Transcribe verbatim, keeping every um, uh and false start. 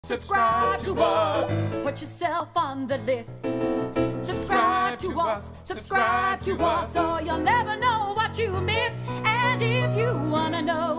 Subscribe to us. Put yourself on the list. Subscribe to us. Subscribe to us, or you'll never know what you missed. And if you wanna know